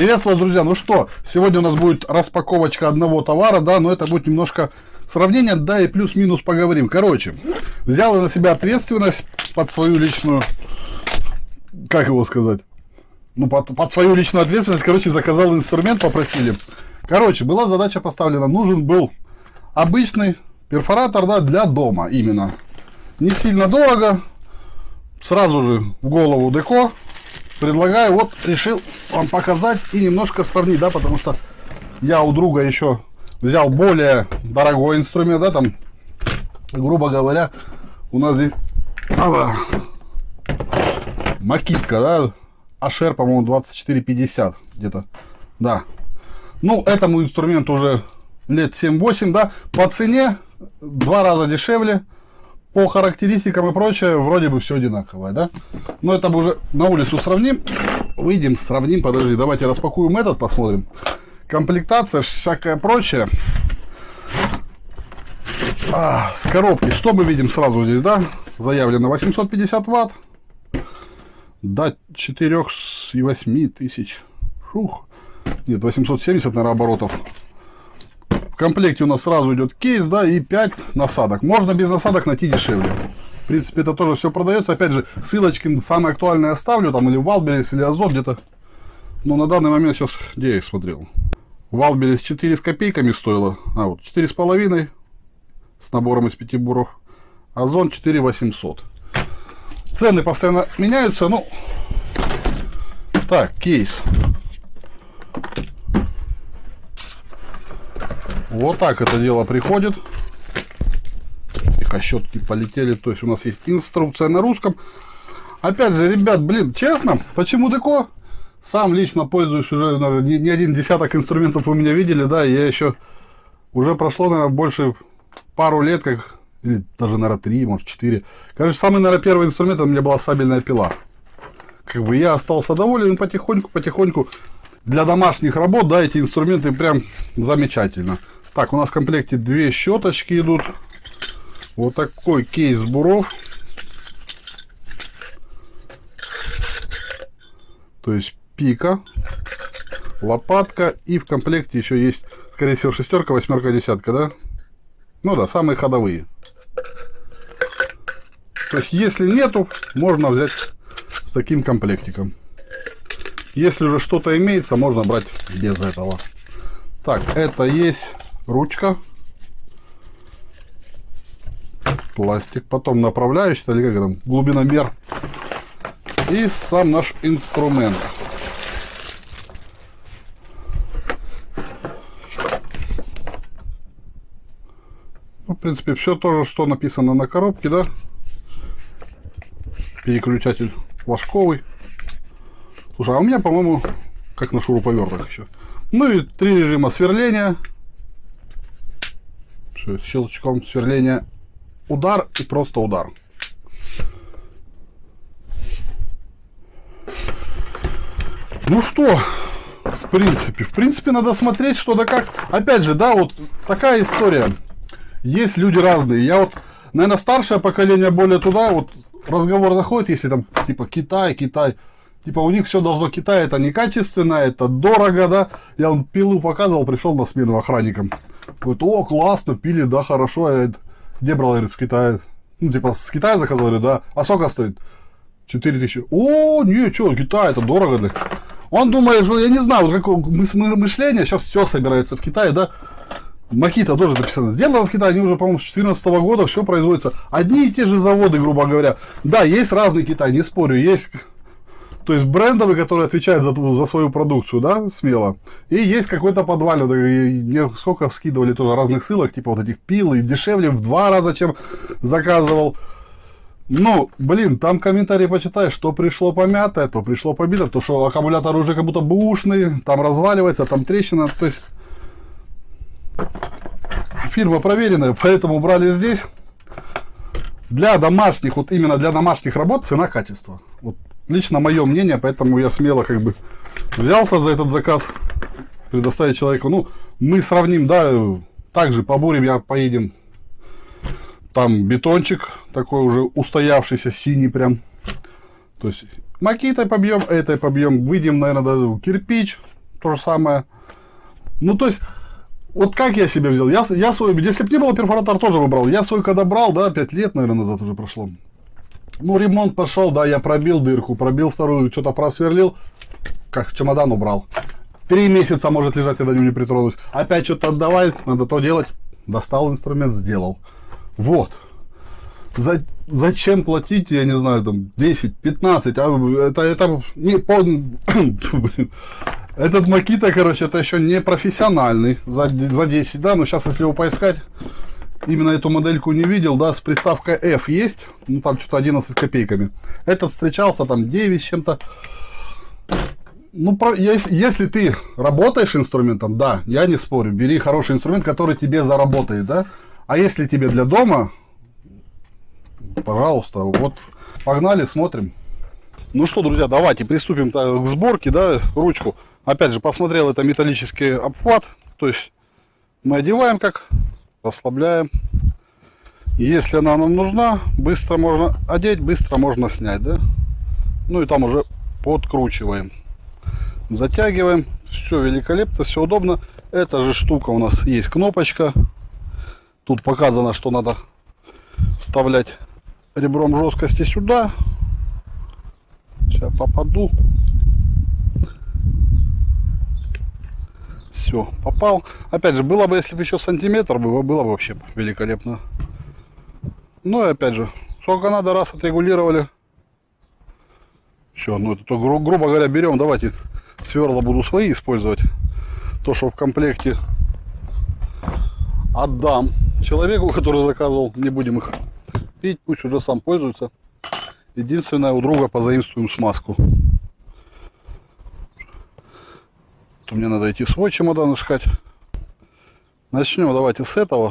Приветствую вас, друзья. Ну что, сегодня у нас будет распаковочка одного товара, да, но это будет немножко сравнение, да, и плюс-минус поговорим. Короче, взял я на себя ответственность под свою личную, как его сказать, ну, под свою личную ответственность, короче, заказал инструмент, попросили. Короче, была задача поставлена, нужен был обычный перфоратор, да, для дома именно. Не сильно дорого, сразу же в голову деко. Предлагаю, вот решил вам показать и немножко сравнить, да, потому что я у друга еще взял более дорогой инструмент, да, там, грубо говоря, у нас здесь Makita, да, Ашер, по-моему, 2450 где-то, да. Ну, этому инструменту уже лет 7-8, да, по цене в 2 раза дешевле. По характеристикам и прочее, вроде бы все одинаковое, да? Но это мы уже на улицу сравним. Выйдем, сравним. Подожди, давайте распакуем этот, посмотрим. Комплектация, всякое прочее. С коробки. Что мы видим сразу здесь, да? Заявлено 850 ватт. До 4,8 тысяч. Фух. Нет, 870, наверное, оборотов. В комплекте у нас сразу идет кейс, да, и 5 насадок. Можно без насадок найти дешевле. В принципе, это тоже все продается. Опять же, ссылочки самые актуальные оставлю, там или Валберес, или Озон где-то. Но на данный момент сейчас, где я их смотрел? Валберес 4 с копейками стоило. Вот 4,5 с набором из 5 буров. Озон 4,800. Цены постоянно меняются. Ну, так, кейс. Вот так это дело приходит. Тихо, щетки полетели. То есть у нас есть инструкция на русском. Опять же, ребят, блин, честно, почему деко? Сам лично пользуюсь уже, наверное, не один десяток инструментов вы меня видели, да, и я еще уже прошло, наверное, больше пару лет, как, или даже, наверное, 3, может, 4. Короче, самый, наверное, первый инструмент у меня была сабельная пила. Как бы я остался доволен, потихоньку. Для домашних работ, да, эти инструменты прям замечательно. Так, у нас в комплекте 2 щеточки идут. Вот такой кейс буров. То есть пика, лопатка. И в комплекте еще есть, скорее всего, 6, 8, 10, да? Ну да, самые ходовые. То есть, если нету, можно взять с таким комплектиком. Если уже что-то имеется, можно брать без этого. Так, это есть ручка. Пластик. Потом направляющий, или как там, глубиномер. И сам наш инструмент. Ну, в принципе, все то же, что написано на коробке, да. Переключатель флажковый. Слушай, а у меня, по-моему, как на шуруповертах еще. Ну и 3 режима сверления. Все, щелчком сверления удар и просто удар. Ну что, в принципе, надо смотреть, что да как. Опять же, да, вот такая история. Есть люди разные. Я вот, наверное, старшее поколение более туда, вот разговор заходит, если там, типа, Китай. Типа у них все должно Китай, это некачественно, это дорого, да. Я вам пилу показывал, пришел на смену охранникам. Говорит, о, классно, пили, да, хорошо. Я, где брал, говорит, в Китае. Ну, типа, с Китая заказал, говорю, да. А сколько стоит? 4000. О, не, что, Китай, это дорого, да. Он думает, что, я не знаю, вот какое мышление, сейчас все собирается в Китае, да. Makita тоже написано, сделано в Китае, они уже, по-моему, с 2014 года все производится. Одни и те же заводы, грубо говоря. Да, есть разный Китай, не спорю, есть... То есть брендовый, который отвечает за свою продукцию, да, смело. И есть какой-то подвальный. Мне сколько скидывали тоже разных ссылок, типа вот этих пил, и дешевле в 2 раза, чем заказывал. Ну, блин, там комментарии почитай, что пришло помятое, то пришло побито, то что аккумулятор уже как будто бэушный, там разваливается, там трещина. То есть фирма проверенная, поэтому брали здесь. Для домашних, вот именно для домашних работ цена-качество. Вот. Лично мое мнение, поэтому я смело как бы взялся за этот заказ, предоставить человеку. Ну, мы сравним, да, также побурим, поедем. Там бетончик такой уже устоявшийся, синий прям. То есть Makita побьем, этой побьем, выйдем, наверное, кирпич, то же самое. Ну, то есть, вот как я себе взял? Я свой, если бы не было, перфоратор тоже выбрал. Я свой когда брал, да, 5 лет, наверное, назад уже прошло. Ну, ремонт пошел, да, я пробил дырку, пробил вторую, что-то просверлил, как в чемодан убрал. 3 месяца может лежать, я до него не притронусь. Опять что-то отдавать, надо то делать. Достал инструмент, сделал. Вот. Зачем платить, я не знаю, там, 10, 15, это не по... Этот Makita, короче, это еще не профессиональный за 10, да, но сейчас, если его поискать, именно эту модельку не видел, да, с приставкой F есть, ну, там что-то 11 с копейками. Этот встречался, там, 9 с чем-то. Ну, если ты работаешь инструментом, да, я не спорю, бери хороший инструмент, который тебе заработает, да, а если тебе для дома, пожалуйста, вот, погнали, смотрим. Ну что, друзья, давайте приступим к сборке, да, ручку. Опять же, посмотрел, это металлический обхват, то есть мы одеваем как, расслабляем. Если она нам нужна, быстро можно одеть, быстро можно снять, да. Ну и там уже подкручиваем. Затягиваем, все великолепно, все удобно. Эта же штука у нас есть кнопочка. Тут показано, что надо вставлять ребром жесткости сюда. Сейчас попаду. Все, попал. Опять же, было бы, если бы еще сантиметр, было бы вообще великолепно. Ну и опять же, сколько надо, раз отрегулировали. Все, ну это то, грубо говоря, берем, давайте сверла буду свои использовать. То, что в комплекте отдам человеку, который заказывал. Не будем их пить, пусть уже сам пользуется. Единственное, у друга позаимствуем смазку. То мне надо идти свой чемодан искать. Начнем давайте с этого.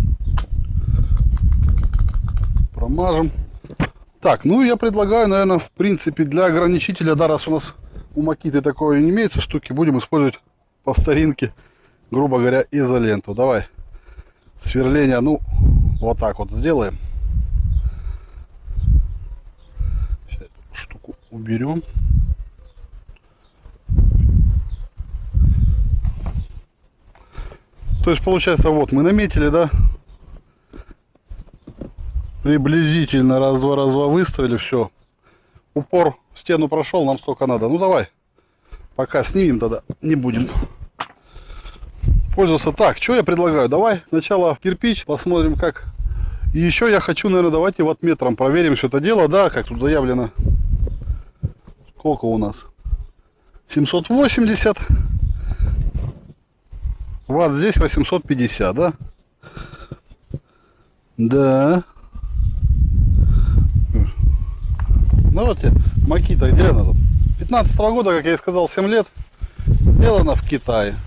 Промажем. Так, ну я предлагаю, наверное, в принципе, для ограничителя, да, раз у нас у Makita такое не имеется штуки, будем использовать по старинке, грубо говоря, изоленту. Давай, сверление, ну, вот так вот сделаем. Сейчас эту штуку уберем. То есть, получается, вот мы наметили, да, приблизительно раз-два выставили, все. Упор в стену прошел, нам столько надо. Ну давай, пока снимем тогда, не будем пользоваться. Так, что я предлагаю? Давай сначала кирпич, посмотрим как. И еще я хочу, наверное, давайте ваттметром проверим все это дело, да, как тут заявлено. Сколько у нас? 780. Ватт здесь 850, да? Да. Ну вот Makita, где она там? 15-го года, как я и сказал, 7 лет. Сделана в Китае.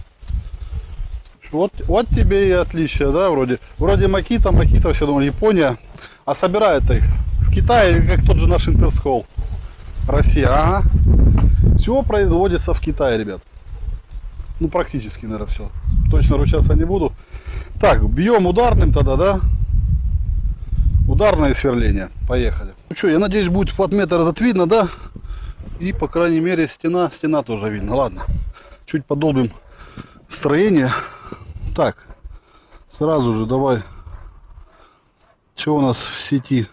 Вот тебе и отличие, да, вроде Makita, все думали, Япония. А собирает их в Китае, как тот же наш Интерскол. Россия, ага. Все производится в Китае, ребят. Ну, практически, наверное, все. Точно ручаться не буду. Так, бьем ударным тогда, да? Ударное сверление. Поехали. Ну что, я надеюсь, будет ваттметр этот видно, да? И, по крайней мере, стена тоже видно. Ладно. Чуть подолбим строение. Так, сразу же давай. Что у нас в сети?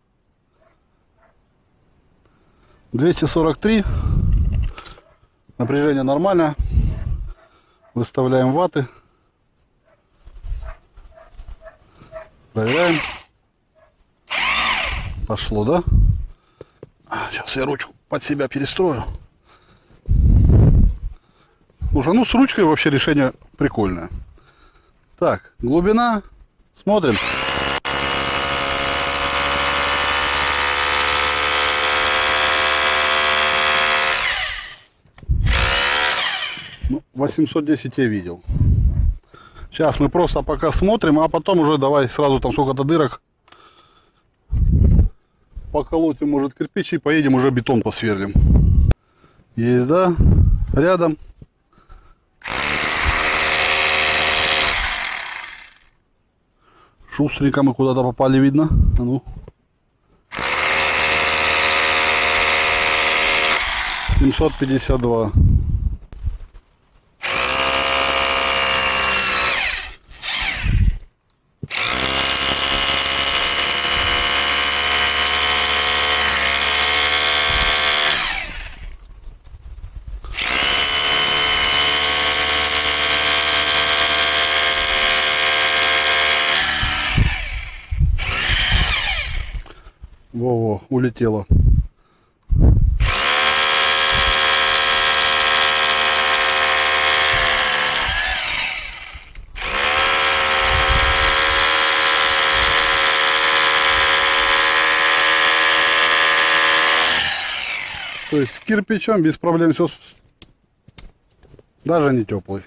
243. Напряжение нормально. Выставляем ватты. Проверяем. Пошло, да? Сейчас я ручку под себя перестрою. Слушай, ну с ручкой вообще решение прикольное. Так, глубина. Смотрим. Ну, 810 я видел. Сейчас мы просто пока смотрим, а потом уже давай сразу там сколько-то дырок поколотим, может, кирпич, и поедем уже бетон посверлим. Есть, да? Рядом. Шустренько мы куда-то попали, видно. А ну. 752. О, улетело. То есть с кирпичом без проблем все. Даже не теплый.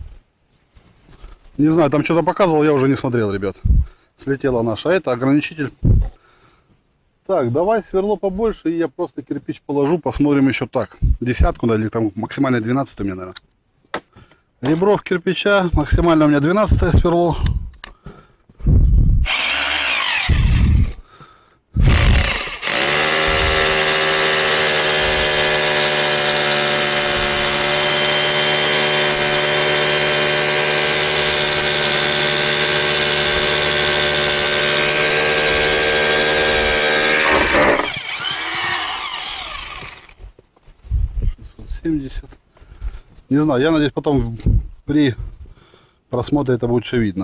Не знаю, там что-то показывал, я уже не смотрел, ребят. Слетела наша. Это ограничитель. Так, давай сверло побольше, и я просто кирпич положу, посмотрим еще так. Десятку, да, или там максимально 12 у меня, наверное. Ребро кирпича, максимально у меня 12 сверло. Не знаю, я надеюсь, потом при просмотре это будет все видно.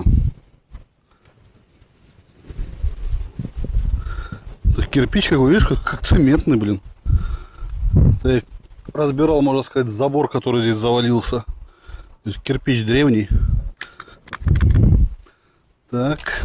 Кирпич какой, видишь, как цементный, блин. Я разбирал, можно сказать, забор, который здесь завалился. То есть кирпич древний. Так.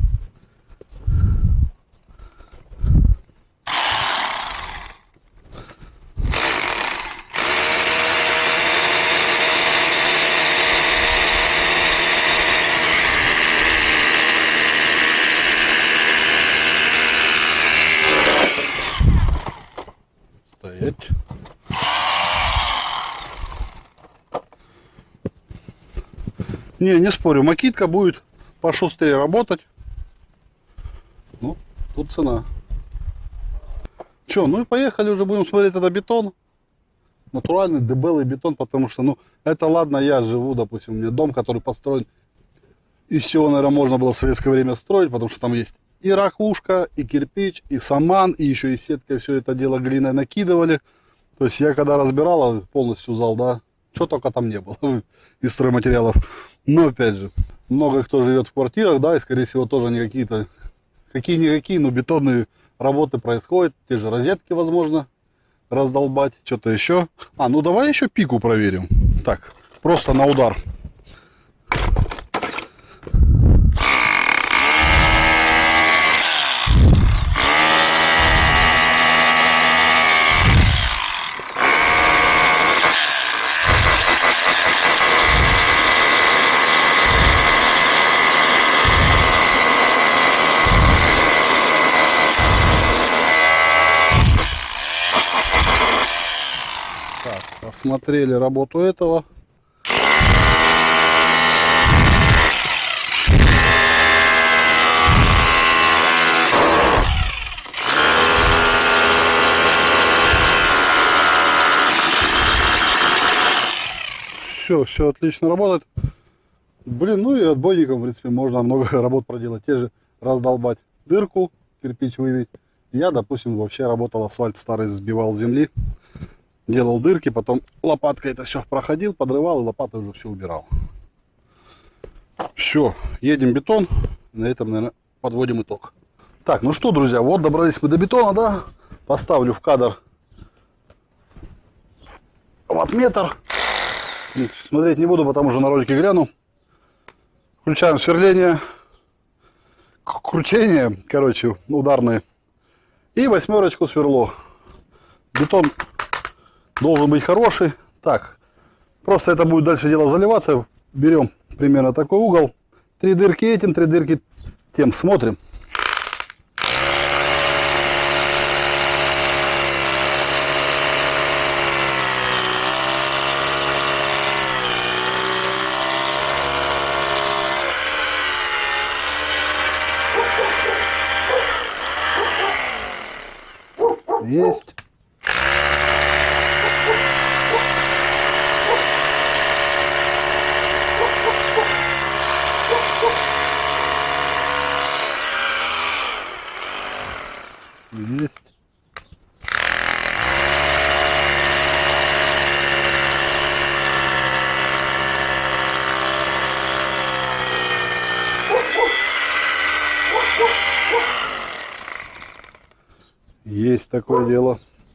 Стоять. Не спорю, макитка будет пошустрее работать. Ну, тут цена. Че, ну и поехали уже, будем смотреть это бетон. Натуральный дебелый бетон, потому что, ну, это ладно, я живу, допустим, у меня дом, который построен, из чего, наверное, можно было в советское время строить, потому что там есть и ракушка, и кирпич, и саман, и еще и сеткой все это дело глиной накидывали. То есть я когда разбирал полностью зал, да, что только там не было из стройматериалов. Но опять же, много кто живет в квартирах, да, и скорее всего тоже не какие-то, какие-никакие, но бетонные работы происходят. Те же розетки, возможно, раздолбать, что-то еще. Ну давай еще пику проверим. Так, просто на удар. Посмотрели работу этого. Все отлично работает. Блин, ну и отбойником, в принципе, можно много работ проделать. Те же раздолбать дырку, кирпич выбить. Я, допустим, вообще работал, асфальт старый сбивал с земли. Делал дырки, потом лопаткой это все проходил, подрывал и лопатой уже все убирал. Все, едем бетон. На этом, наверное, подводим итог. Так, ну что, друзья, вот добрались мы до бетона, да. Поставлю в кадр ваттметр. Смотреть не буду, потому что на ролике гляну. Включаем сверление, кручение, короче, ударные. И 8 сверло. Бетон должен быть хороший. Так, просто это будет дальше дело заливаться. Берем примерно такой угол. 3 дырки этим, 3 дырки тем. Смотрим. Есть. Есть. Есть такое дело.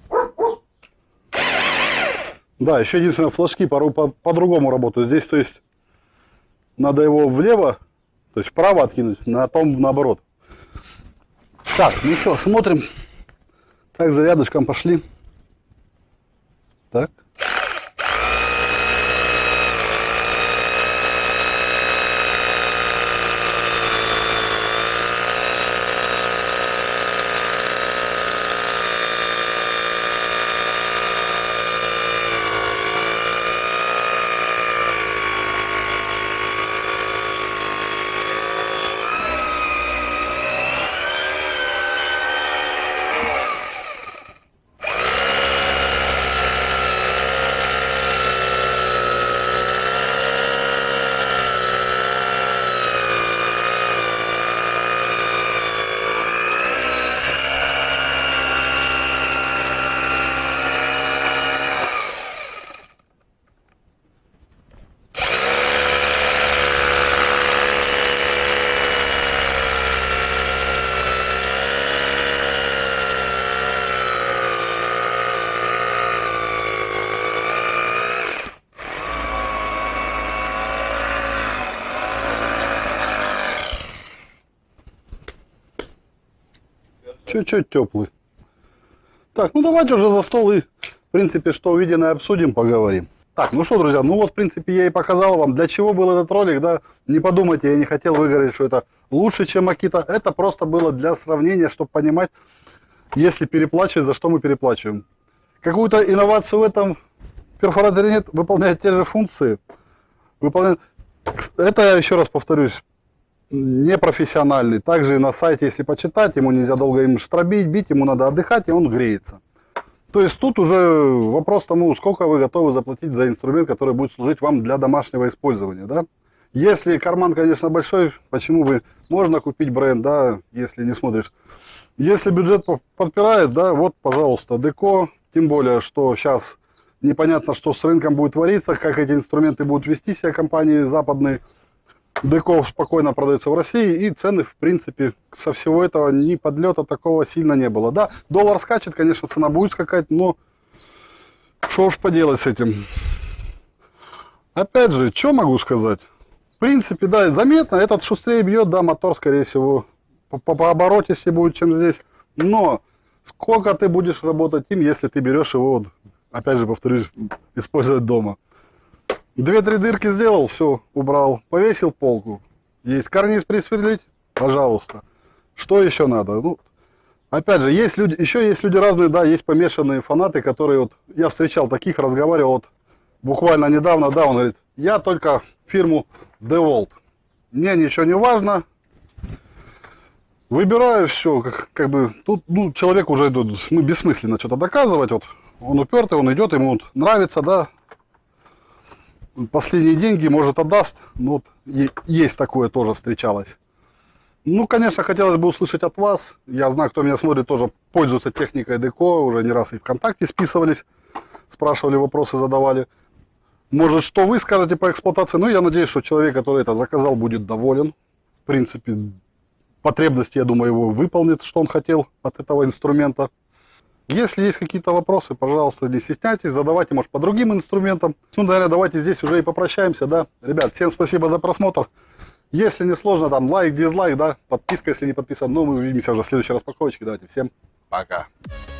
Да, еще единственное, флажки порой по-другому работают. Здесь, то есть, надо его влево, то есть вправо откинуть, на том наоборот. Так, ну что, смотрим. Также рядышком пошли. Так. Чуть-чуть теплый. Так, ну давайте уже за стол и, в принципе, что увиденное обсудим, поговорим. Так, ну что, друзья, ну вот, в принципе, я и показал вам, для чего был этот ролик, да. Не подумайте, я не хотел выговорить, что это лучше, чем Акита. Это просто было для сравнения, чтобы понимать, если переплачивать, за что мы переплачиваем. Какую-то инновацию в этом перфораторе нет, выполняет те же функции. Выполняет... Это, я еще раз повторюсь, непрофессиональный. Также и на сайте, если почитать, ему нельзя долго им штробить, бить, ему надо отдыхать, и он греется. То есть тут уже вопрос тому, сколько вы готовы заплатить за инструмент, который будет служить вам для домашнего использования. Да? Если карман, конечно, большой, почему бы, можно купить бренд, да, если не смотришь. Если бюджет подпирает, да, вот, пожалуйста, Деко, тем более, что сейчас непонятно, что с рынком будет твориться, как эти инструменты будут вести себя компании западные. Деко спокойно продается в России, и цены, в принципе, со всего этого ни подлета такого сильно не было. Да, доллар скачет, конечно, цена будет скакать, но что уж поделать с этим. Опять же, что могу сказать? В принципе, да, заметно, этот шустрее бьет, да, мотор, скорее всего, по обороте себе будет, чем здесь. Но сколько ты будешь работать им, если ты берешь его, вот, опять же, повторюсь, использовать дома? 2-3 дырки сделал, все, убрал, повесил полку. Есть карниз присверлить, пожалуйста. Что еще надо? Ну, опять же, есть люди, еще есть люди разные, да, есть помешанные фанаты, которые вот, я встречал таких, разговаривал вот буквально недавно, да, он говорит, я только фирму DeWalt. Мне ничего не важно. Выбираю все, как бы, тут, ну, человек уже, ну, бессмысленно что-то доказывать, вот, он упертый, он идет, ему вот нравится, да. Последние деньги, может, отдаст. Ну, вот, есть такое, тоже встречалось. Ну, конечно, хотелось бы услышать от вас. Я знаю, кто меня смотрит, тоже пользуется техникой Деко. Уже не раз и ВКонтакте списывались. Спрашивали, вопросы задавали. Может, что вы скажете по эксплуатации? Ну, я надеюсь, что человек, который это заказал, будет доволен. В принципе, потребности, я думаю, его выполнит, что он хотел от этого инструмента. Если есть какие-то вопросы, пожалуйста, не стесняйтесь, задавайте, может, по другим инструментам. Ну, наверное, давайте здесь уже и попрощаемся, да. Ребят, всем спасибо за просмотр. Если не сложно, там, лайк, дизлайк, да, подписка, если не подписан. Ну, мы увидимся уже в следующей распаковочке. Давайте, всем пока.